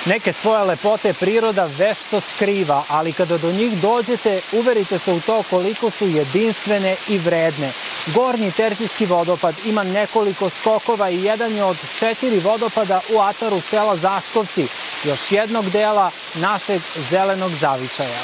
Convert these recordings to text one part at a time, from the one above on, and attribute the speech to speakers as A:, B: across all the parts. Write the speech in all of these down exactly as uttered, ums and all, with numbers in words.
A: Neke svoje lepote priroda vešto skriva, ali kada do njih dođete, uverite se u to koliko su jedinstvene i vredne. Gornji Tercijski vodopad ima nekoliko skokova i jedan je od četiri vodopada u ataru sela Zaskovci, još jednog dela našeg zelenog zavičaja.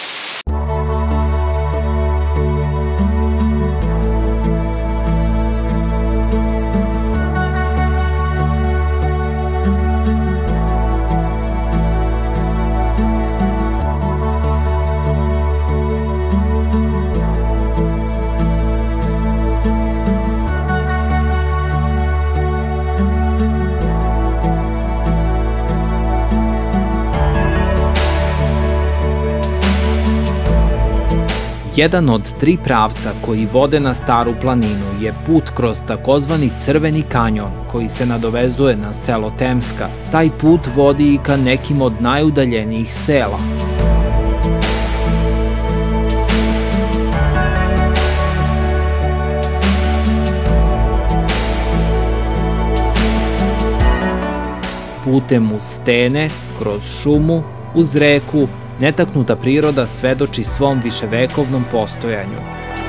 B: Jedan od tri pravca koji vode na Staru planinu je put kroz takozvani Crveni kanjon koji se nadovezuje na selo Temska. Taj put vodi i ka nekim od najudaljenijih sela. Putem uz stene, kroz šumu, uz reku, netaknuta priroda svedoči svom viševekovnom postojanju.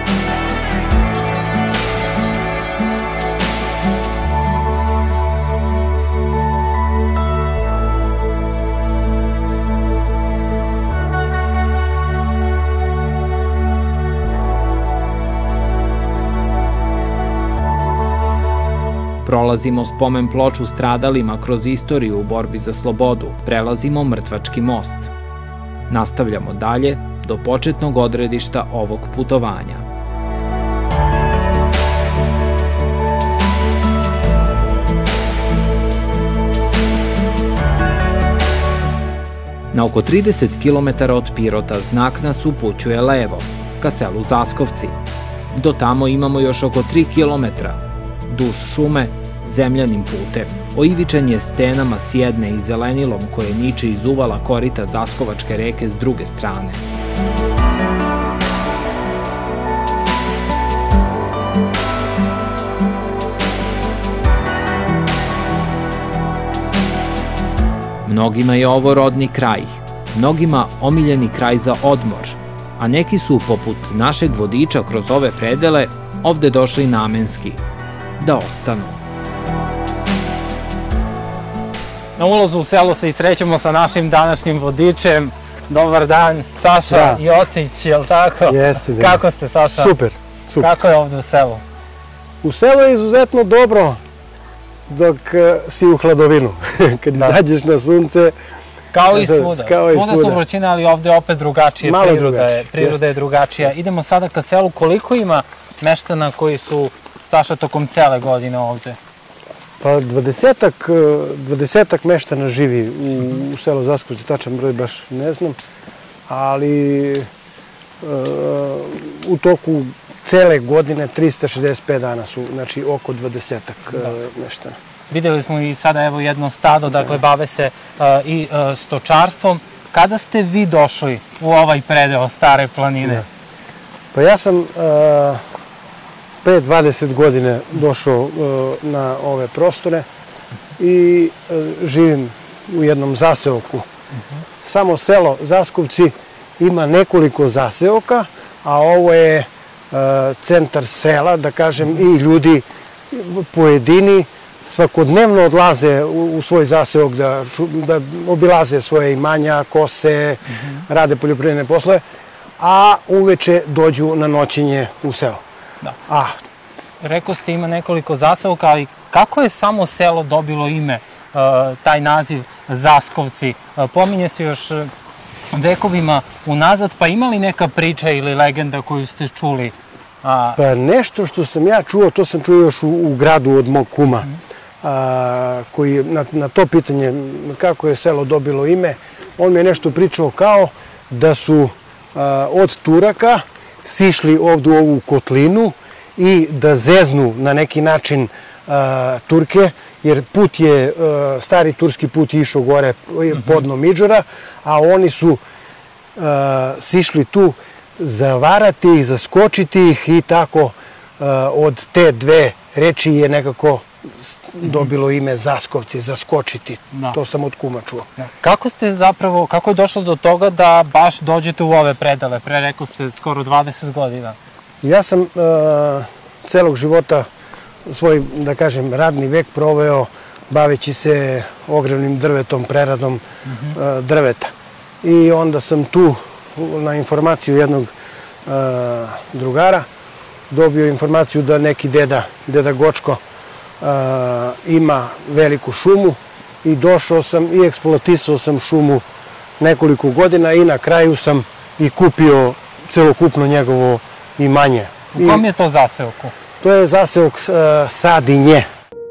B: Prolazimo spomen ploču stradalima kroz istoriju u borbi za slobodu, prelazimo Mrtvački most. Nastavljamo dalje do početnog odredišta ovog putovanja. Na oko trideset kilometara od Pirota znak nas upućuje levo, ka selu Zaskovci. Do tamo imamo još oko tri kilometra, duž šume, zemljanim putem. Oivičan je stenama s jedne i zelenilom koje niče iz uvala korita Zaskovačke reke s druge strane. Mnogima je ovo rodni kraj, mnogima omiljeni kraj za odmor, a neki su, poput našeg vodiča kroz ove predele, ovde došli namenski, da ostanu.
A: Na ulazu u selo se isrećemo sa našim današnjim vodičem. Dobar dan, Saša Jocić, je li tako?
C: Jeste, da.
A: Kako ste, Saša?
C: Super, super.
A: Kako je ovde u selu?
C: U selu je izuzetno dobro dok si u hladovinu. Kad izađeš na sunce...
A: Kao i svuda. Svuda su vrućine, ali ovde opet drugačije. Priroda je drugačija. Idemo sada ka selu. Koliko ima meštana koji su, Saša, tokom cele godine ovde?
C: Pa dvadesetak, dvadesetak meštana živi u selu Zaskovci, tačan broj baš ne znam, ali u toku cele godine trista šezdeset pet dana su, znači oko dvadesetak meštana.
A: Videli smo i sada evo jedno stado, dakle bave se i stočarstvom. Kada ste vi došli u ovaj predeo Stare planine?
C: Pa ja sam pre dvadeset godine došao na ove prostore i živim u jednom zaseoku. Samo selo Zaskovci ima nekoliko zaseoka, a ovo je centar sela, da kažem, i ljudi pojedini svakodnevno odlaze u svoj zaseok da obilaze svoje imanja, kose, rade poljoprivredne poslove, a uveče dođu na noćenje u selo.
A: Da. Rekao ste ima nekoliko zaseoka, ali kako je samo selo dobilo ime, taj naziv Zaskovci? Pominje se još vekovima unazad, pa ima li neka priča ili legenda koju ste čuli?
C: Pa nešto što sam ja čuo, to sam čuo još u gradu od mog kuma, koji na to pitanje kako je selo dobilo ime, on mi je nešto pričao kao da su od Turaka sišli ovdje u ovu kotlinu i da zeznu na neki način Turke, jer put je, stari turski put je išao gore pod Midžora, a oni su sišli tu zavarati ih, zaskočiti ih i tako od te dve reči je nekako dobilo ime Zaskovci, zaskočiti. To sam od kuma čuo.
A: Kako ste zapravo, kako je došlo do toga da baš dođete u ove predele? Pre rekao ste skoro dvadeset godina.
C: Ja sam celog života svoj, da kažem, radni vek proveo baveći se ogrevnim drvetom, preradom drveta. I onda sam tu na informaciju jednog drugara dobio informaciju da neki deda, deda Gočko, ima veliku šumu i došao sam i eksploatisao sam šumu nekoliko godina i na kraju sam i kupio celokupno njegovo imanje.
A: U kom je to zaseoku?
C: To je zaseok Sadinje.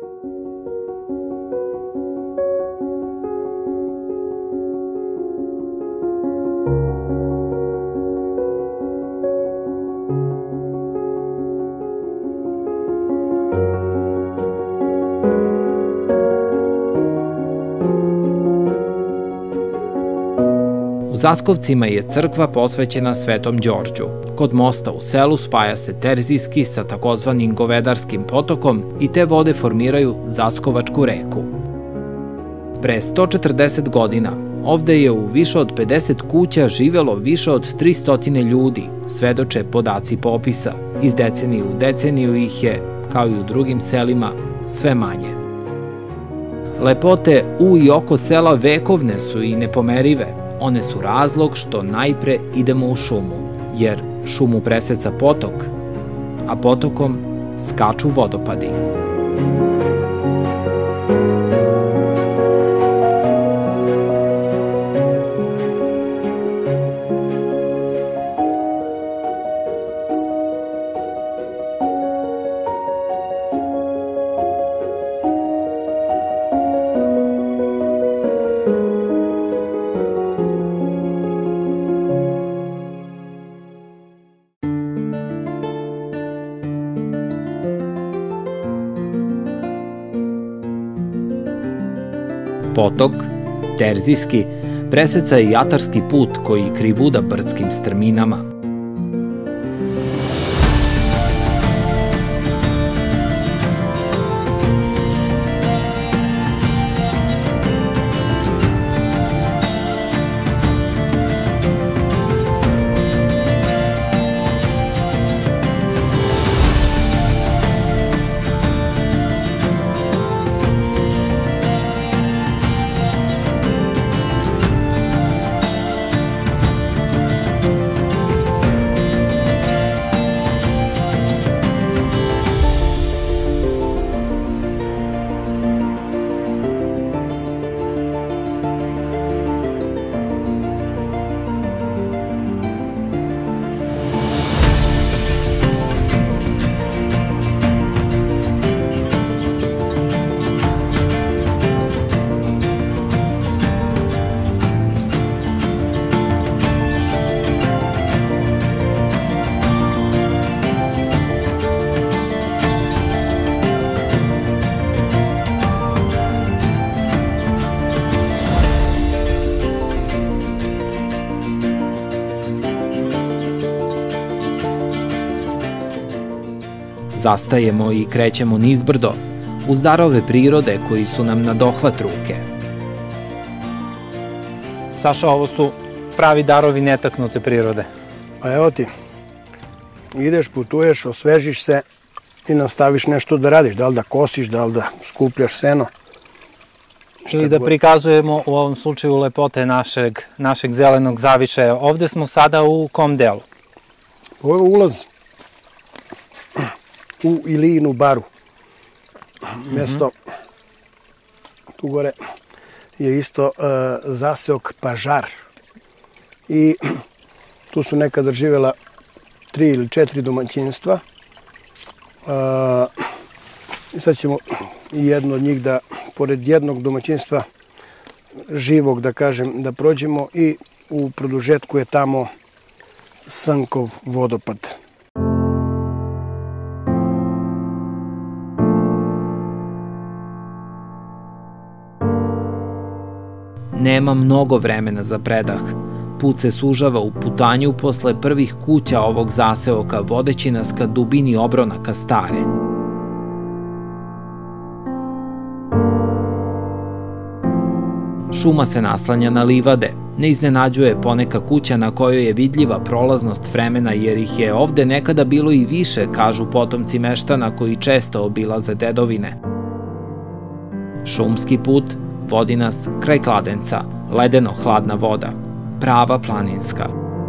B: U Zaskovcima je crkva posvećena Svetom Đorđu. Kod mosta u selu spaja se Terzijski sa takozvanim Govedarskim potokom i te vode formiraju Zaskovačku reku. Pre sto četrdeset godina ovde je u više od pedeset kuća živelo više od tristo ljudi, svedoče podaci popisa. Iz decenije u deceniju ih je, kao i u drugim selima, sve manje. Lepote u i oko sela vekovne su i nepomerive. One su razlog što najpre idemo u šumu, jer šumu preseca potok, a potokom skaču vodopadi. Potok, Terzijski, preseca i Atarski put koji krivuda brdskim strminama. Zastajemo i krećemo nizbrdo, uz darove prirode koji su nam na dohvat ruke.
A: Saša, ovo su pravi darovi netaknute prirode.
C: Pa evo ti, ideš, putuješ, osvežiš se i nastaviš nešto da radiš, da li da kosiš, da li da skupljaš seno.
A: Ili da prikazujemo u ovom slučaju lepote našeg, našeg zelenog zavičaja. Ovde smo sada u kom delu?
C: Ovo je ulaz u Ilijinu baru. Mjesto tu gore je isto zaseok Pažar. I tu su nekada živjela tri ili četiri domaćinstva. I sad ćemo jedno od njih da, pored jednog domaćinstva živog, da kažem, da prođemo i u produžetku je tamo Sankov vodopad.
B: Nema mnogo vremena za predah. Put se sužava u putanju posle prvih kuća ovog zaseoka, vodeći nas ka dubini obronaka Stare. Šuma se naslanja na livade. Ne iznenađuje poneka kuća na kojoj je vidljiva prolaznost vremena jer ih je ovde nekada bilo i više, kažu potomci meštana koji često obilaze dedovine. Šumski put vodi nas kraj Kladenca, ledeno hladna voda, prava planinska.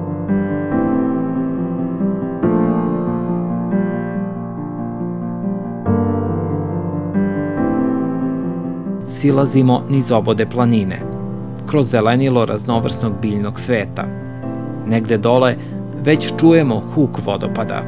B: Silazimo niz obode planine, kroz zelenilo raznovrsnog biljnog sveta. Negde dole već čujemo huk vodopada.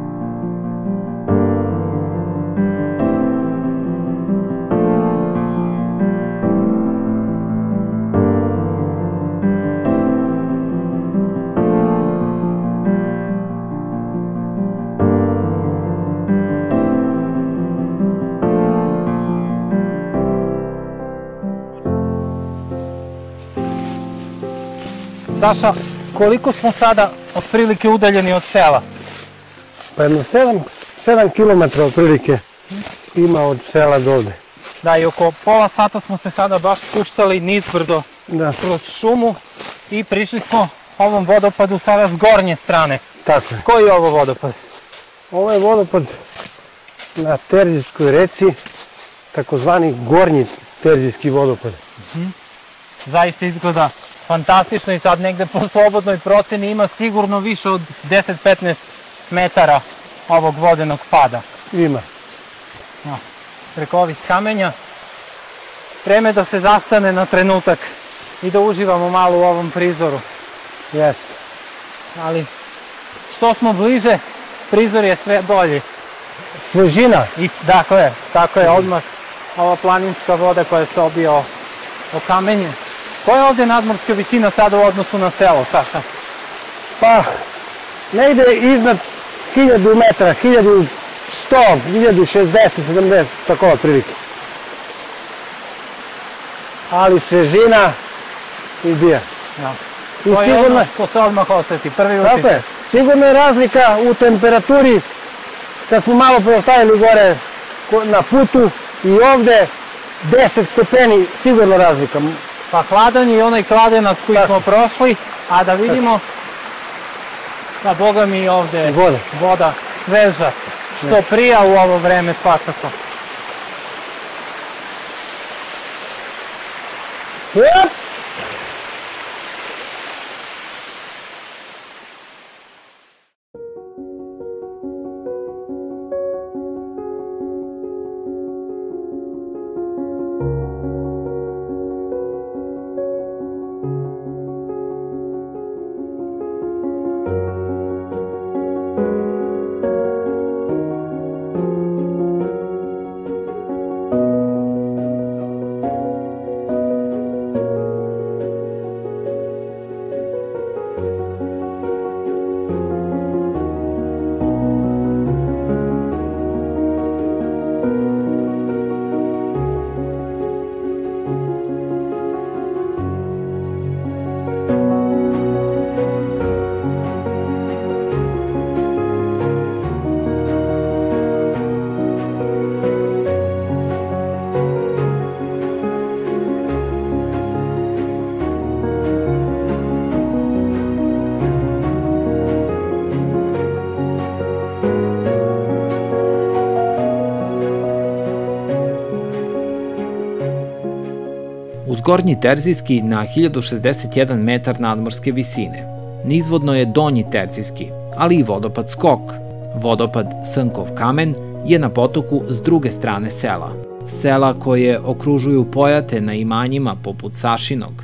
A: Saša, koliko smo sada otprilike udaljeni od sela?
C: Pa jedno sedam kilometra otprilike ima od sela do ovde.
A: Da, i oko pola sata smo se sada baš spuštali nizbrdo kroz šumu i prišli smo ovom vodopadu sada s gornje strane.
C: Tako je.
A: Koji je ovo vodopad?
C: Ovo je vodopad na Terzijskoj reci, takozvani gornji Terzijski vodopad.
A: Zaista izgleda fantastično i sad negde po slobodnoj proceni ima sigurno više od deset do petnaest metara ovog vodenog pada.
C: Ima.
A: Preko ovih kamenja. Vreme da se zastane na trenutak i da uživamo malo u ovom prizoru.
C: Jeste.
A: Ali što smo bliže, prizor je sve bolji.
C: Svežina.
A: Dakle, tako je odmah ova planinska voda koja se obija o kamenje. Koja je ovde nadmorska visina sada u odnosu na selo, Saša?
C: Pa, negde iznad hiljadu metara, hiljadu sto, hiljadu šezdeset, sedamdeset, tako otprilike. Ali svežina izbija.
A: To je ono što se odmah osjeti, prvi utisak.
C: Tako je. Sigurno je razlika u temperaturi, kad smo malo preostavili gore na putu i ovde deset stepeni, sigurno razlika.
A: Pa hladan je i onaj kladenac koji smo prošli, a da vidimo, da boga mi ovde voda sveža, što prija u ovo vreme svakako.
B: Uz Gornji Terzijski na hiljadu šezdeset jedan metar nadmorske visine. Nizvodno je Donji Terzijski, ali i vodopad Skok. Vodopad Srnkov kamen je na potoku s druge strane sela. Sela koje okružuju pojate na imanjima poput Sašinog.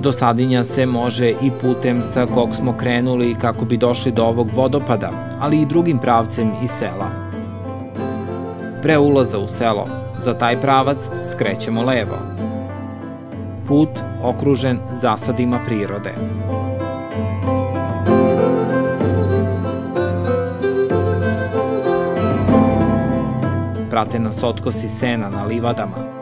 B: Do Sadinja se može i putem sa kog smo krenuli kako bi došli do ovog vodopada, ali i drugim pravcem iz sela. Pre ulaza u selo, za taj pravac skrećemo levo. Put okružen zasadima prirode. Prate nas otkosi sena na livadama.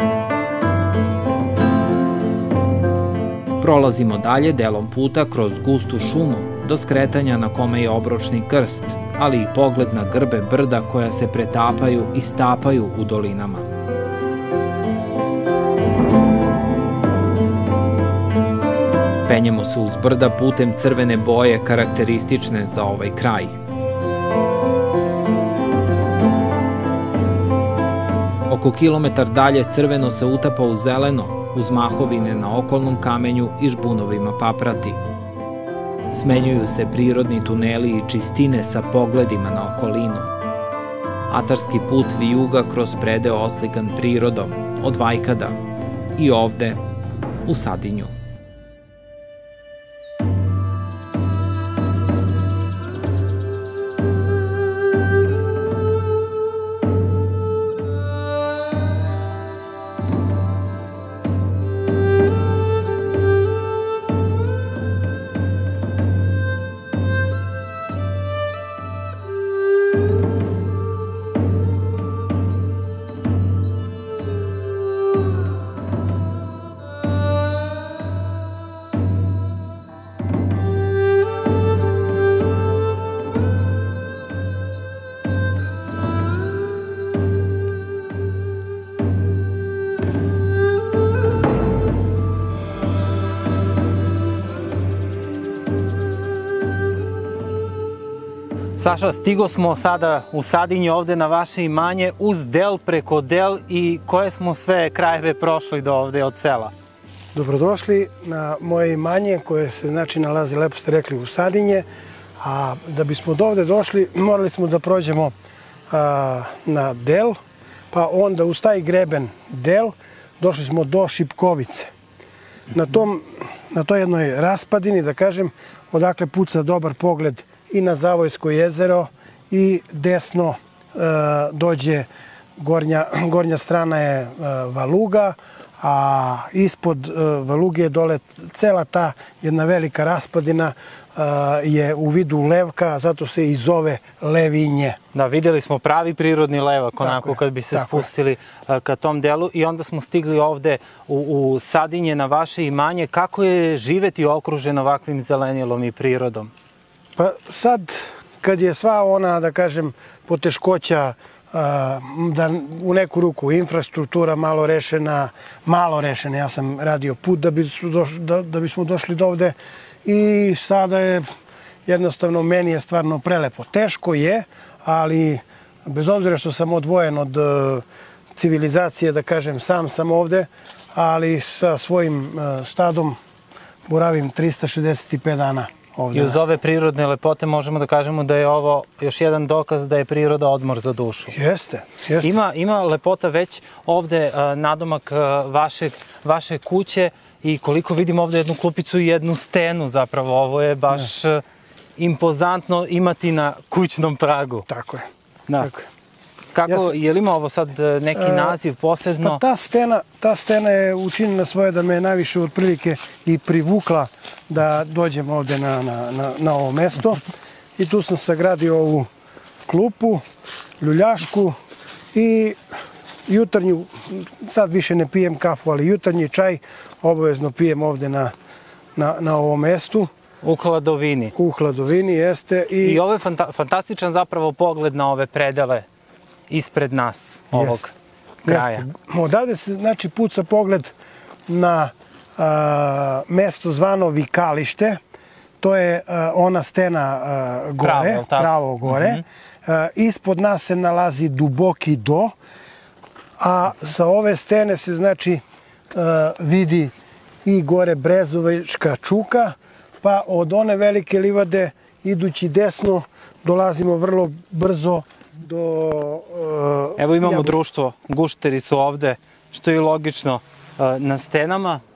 B: Prolazimo dalje delom puta kroz gustu šumu do skretanja na kome je obročni krst, ali i pogled na grbe brda koja se pretapaju i stapaju u dolinama. Penjemo se uz brda putem crvene boje karakteristične za ovaj kraj. Oko kilometar dalje crveno se utapa u zeleno, uz mahovine na okolnom kamenju i žbunovima paprati. Smenjuju se prirodni tuneli i čistine sa pogledima na okolinu. Atarski put vijuga kroz predeo oslikan prirodom, od Vajkada i ovde, u Sadinju.
A: Saša, stigo smo sada u Sadinje ovde na vaše imanje uz del preko del i koje smo sve krajeve prošli do ovde od sela?
C: Dobrodošli na moje imanje koje se znači nalazi, lepo ste rekli, u Sadinje, a da bismo do ovde došli morali smo da prođemo a, na del, pa onda uz taj greben del došli smo do Šipkovice. Na, tom, na toj jednoj raspadini, da kažem, odakle puca dobar pogled i na Zavojsko jezero i desno e, dođe gornja, gornja strana je e, Valuga, a ispod e, Valuge je dole cela ta jedna velika raspadina e, je u vidu levka, zato se i zove Levinje.
A: Da, vidjeli smo pravi prirodni levak, onako kad bi se spustili je. ka tom delu i onda smo stigli ovde u, u Sadinje na vaše imanje. Kako je živeti okružen ovakvim zelenilom i prirodom?
C: Pa sad, kad je sva ona, da kažem, poteškoća, da u neku ruku infrastruktura malo rešena, malo rešena, ja sam radio put da, bi došli, da, da bismo došli do ovde i sada je jednostavno, meni je stvarno prelepo. Teško je, ali bez obzira što sam odvojen od civilizacije, da kažem, sam sam ovde, ali sa svojim stadom boravim trista šezdeset pet dana. Ovdje.
A: I uz ove prirodne lepote možemo da kažemo da je ovo još jedan dokaz da je priroda odmor za dušu.
C: Jeste, jeste.
A: Ima, ima lepota već ovde uh, nadomak uh, vašeg, vaše kuće i koliko vidim ovde jednu klupicu i jednu stenu zapravo. Ovo je baš uh, impozantno imati na kućnom pragu.
C: Tako je.
A: Da.
C: Tako je.
A: Kako, ja je li ima ovo sad neki naziv posebno?
C: Pa ta stena, ta stena je učinila svoje da me najviše otprilike i privukla da dođem ovde na, na, na, na ovo mesto. I tu sam sagradio ovu klupu, ljuljašku i jutarnju, sad više ne pijem kafu, ali jutarnji čaj obavezno pijem ovde na, na, na ovom mestu.
A: U hladovini.
C: U hladovini, jeste. I,
A: I ovo je fanta fantastičan zapravo pogled na ove predele ispred nas, ovog
C: jest,
A: kraja.
C: Jeste. Odavde se, znači, puca pogled na a, mesto zvano Vikalište. To je a, ona stena a, gore,
A: pravo,
C: pravo gore. Mm -hmm. a, ispod nas se nalazi duboki do, a sa ove stene se, znači, a, vidi i gore Brezovička čuka, pa od one velike livade, idući desno, dolazimo vrlo brzo do... Uh,
A: Evo imamo
C: jabuč.
A: društvo, guštericu ovde, što je logično uh, na stenama.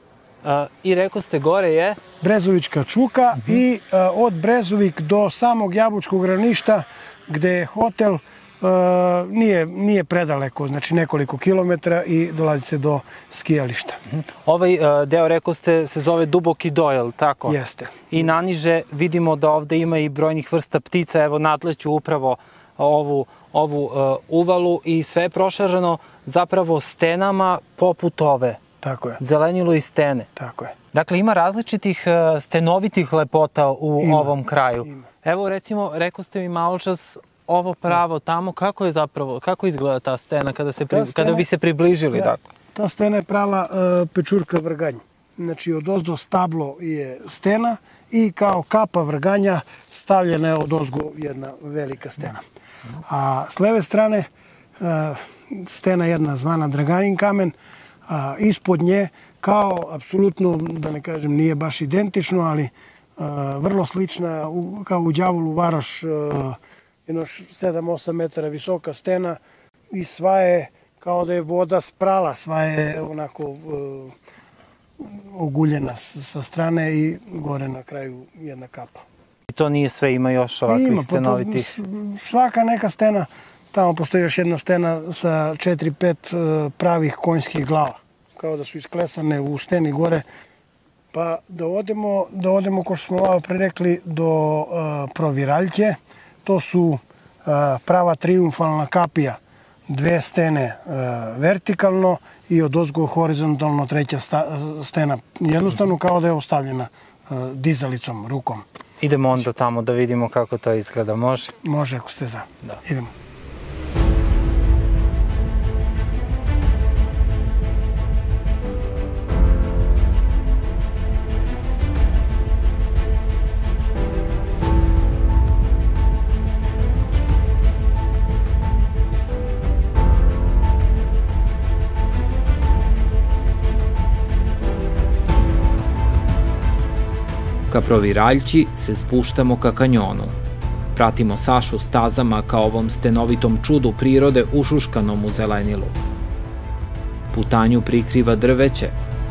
A: I rekao ste gore je?
C: Brezovička čuka i od Brezovik do samog Jabučkog ravništa gde je hotel nije predaleko, znači nekoliko kilometra i dolazi se do skijališta.
A: Ovaj deo, rekao ste, se zove Duboki do, je li tako?
C: Jeste.
A: I naniže vidimo da ovde ima i brojnih vrsta ptica, evo nadleću upravo ovu uvalu i sve je prošarano zapravo stenama poput ove.
C: Tako je.
A: Zelenilo i stene.
C: Tako je.
A: Dakle, ima različitih stenovitih lepota u ovom kraju.
C: Ima.
A: Evo, recimo, rekao ste mi malo čas ovo pravo tamo, kako je zapravo, kako izgleda ta stena kada bi se približili?
C: Ta stena je prava pečurka vrganj. Znači, odozdo stablo je stena i kao kapa vrganja stavljena je odozgo jedna velika stena. A s leve strane stena jedna zvana Draganin kamen, a ispod nje kao apsolutno, da ne kažem, nije baš identično, ali vrlo slična kao u Đavolu Varoš, jedno sedam osam metara visoka stena i sva je kao da je voda sprala, sva je onako oguljena sa strane i gore na kraju jedna kapa.
A: I to nije sve, ima još ovakvih stenovitih?
C: Svaka neka stena, tamo postoji još jedna stena sa četiri pet pravih konjskih glava, kao da su isklesane u steni gore. Pa da odemo, da odemo, ko što smo malo pre rekli, do Proviraljke. To su prava triumfalna kapija, dve stene vertikalno i odozgo horizontalno treća stena. Jednostavno kao da je ostavljena dizalicom, rukom.
A: Idemo onda tamo da vidimo kako to izgleda, može?
C: Može, ako ste za. Idemo.
B: Ka Proviraljci se spuštamo ka kanjonu. Pratimo Sašu stazama ka ovom stenovitom čudu prirode ušuškanom u zelenilu. Putanju prikriva drveće.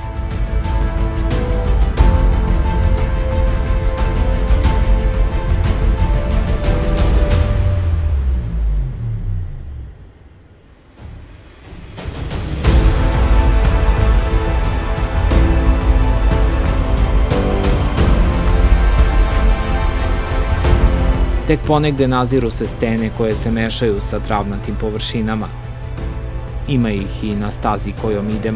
B: Tek ponegde naziru se stene koje se mešaju sa travnatim površinama. Ima ih i na stazi kojom idemo.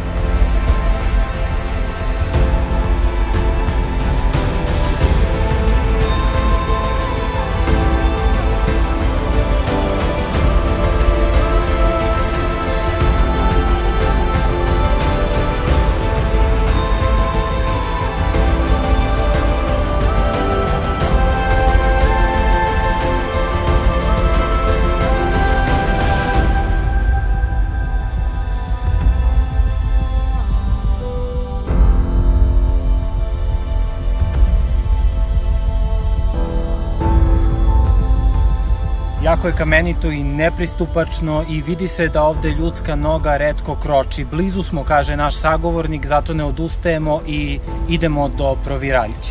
A: Jako je kamenito i nepristupačno i vidi se da ovde ljudska noga retko kroči. Blizu smo, kaže naš sagovornik, zato ne odustajemo i idemo do Proviraljke.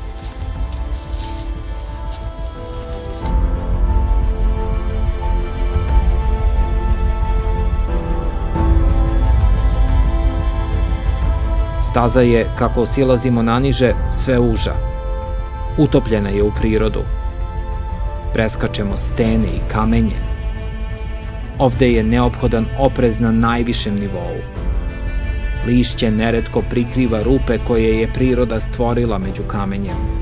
B: Staza je, kako silazimo naniže, sve uža. Utopljena je u prirodu. Preskačemo stene i kamenje. Ovde je neophodan oprez na najvišem nivou. Lišće neretko prikriva rupe koje je priroda stvorila među kamenjem.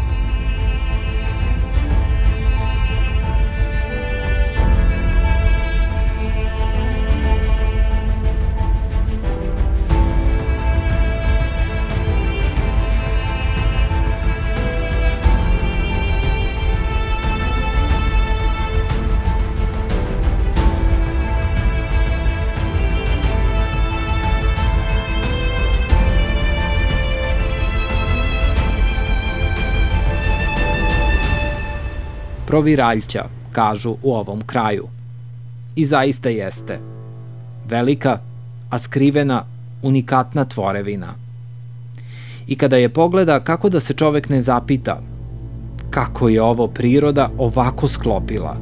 B: Proviraljća, kažu u ovom kraju. I zaista jeste. Velika, a skrivena, unikatna tvorevina. I kada je pogleda, kako da se čovek ne zapita kako je ovo priroda ovako sklopila.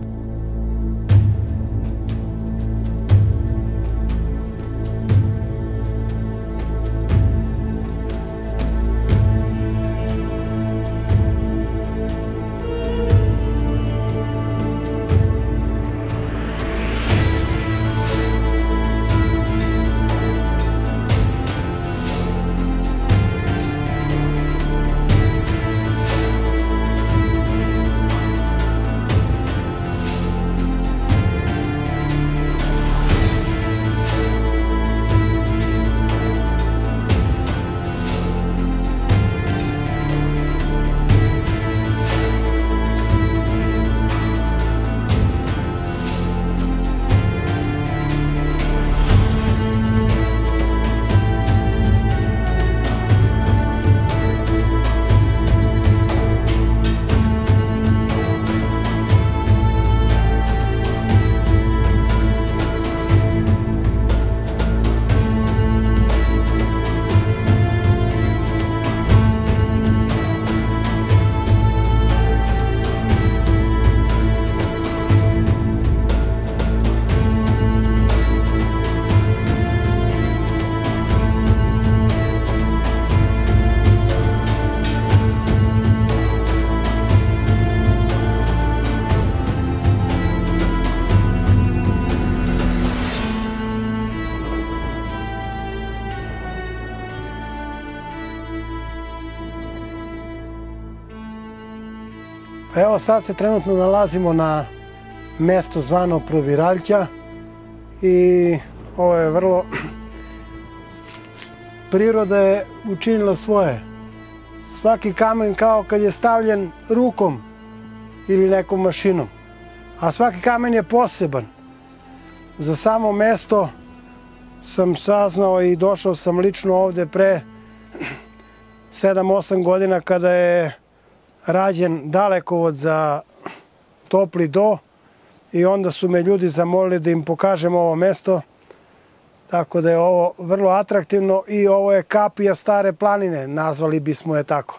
C: Evo sad se trenutno nalazimo na mesto zvano Proviraljća i ovo je vrlo... Priroda je učinila svoje. Svaki kamen kao kad je stavljen rukom ili nekom mašinom, a svaki kamen je poseban. Za samo mesto sam saznao i došao sam lično ovde pre sedam osam godina kada je rađen dalekovod za topli do i onda su me ljudi zamolili da im pokažem ovo mesto, tako da je ovo vrlo atraktivno i ovo je kapija Stare planine, nazvali bismo je tako.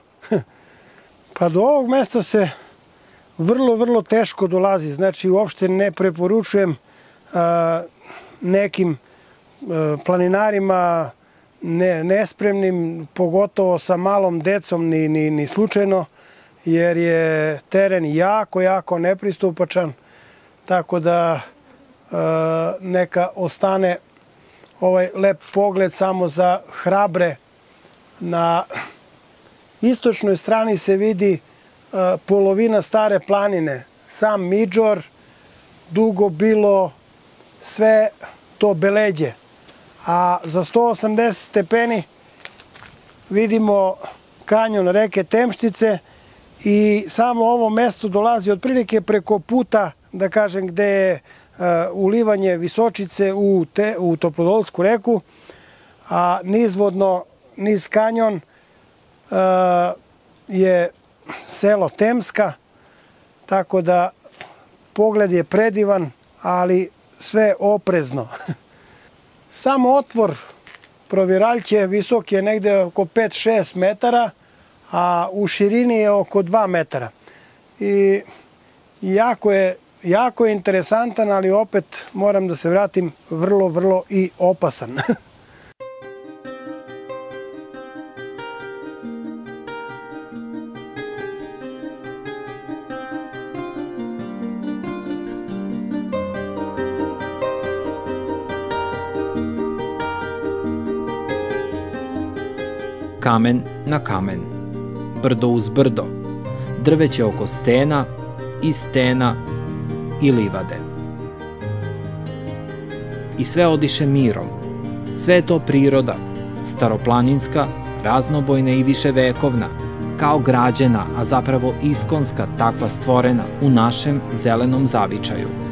C: Pa do ovog mesta se vrlo, vrlo teško dolazi, znači uopšte ne preporučujem a, nekim a, planinarima ne, nespremnim, pogotovo sa malom decom, ni, ni, ni slučajno, jer je teren jako, jako nepristupačan, tako da e, neka ostane ovaj lep pogled samo za hrabre. Na istočnoj strani se vidi e, polovina Stare planine, sam Midžor, Dugo Bilo, sve to Beleđe. A za sto osamdeset stepeni vidimo kanjon reke Temštice i samo ovo mesto dolazi otprilike preko puta, da kažem, gde je uh, ulivanje Visočice u, te, u Toplodolsku reku, a nizvodno, niz kanjon uh, je selo Temska, tako da pogled je predivan, ali sve oprezno. Sam otvor Proviraljće visok je negde oko pet šest metara, a u širini je oko dva metara. I jako je, jako je interesantan, ali opet moram da se vratim, vrlo, vrlo i opasan.
B: Kamen na kamen, brdo uz brdo, drveće oko stena, i stena i livade. I sve odiše mirom. Sve je to priroda, staroplaninska, raznobojna i viševekovna, kao građena, a zapravo iskonska, takva stvorena u našem zelenom zavičaju.